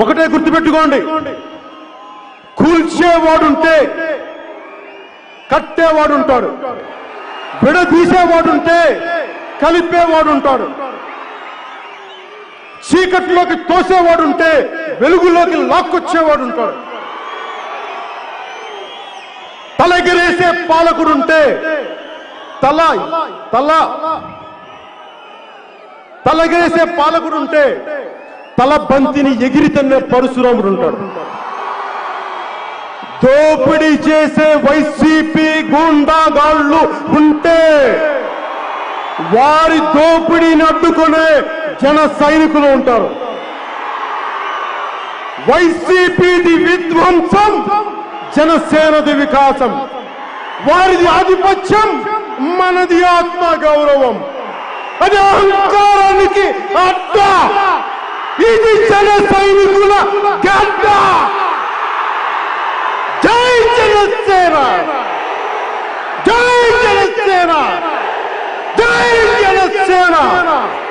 ఒకటే గుర్తుపెట్టుకోండి, కూల్చేవాడుంటే కట్టేవాడుంటాడు, విడదీసేవాడుంటే కలిపేవాడుంటాడు, చీకట్లోకి తోసేవాడుంటే వెలుగులోకి లాక్కొచ్చేవాడుంటాడు, తలెగరేసే పాలకుడుంటే తలెగరేసే పాలకుడుంటే తల బంతిని ఎగిరితన్నే పరశురాముడుంటాడు. దోపిడీ చేసే వైసీపీ గూండాగాళ్ళు ఉంటే వారి దోపిడీని అడ్డుకునే జన సైనికులు ఉంటారు. వైసీపీది విధ్వంసం, జనసేనది వికాసం. వారిది ఆధిపత్యం, మనది ఆత్మ గౌరవం. అది అహంకారానికి అడ్డ. ఇది జన సైనికుల గడ్డ. జై జనసేన, జై జనసేన, జై జనసేన.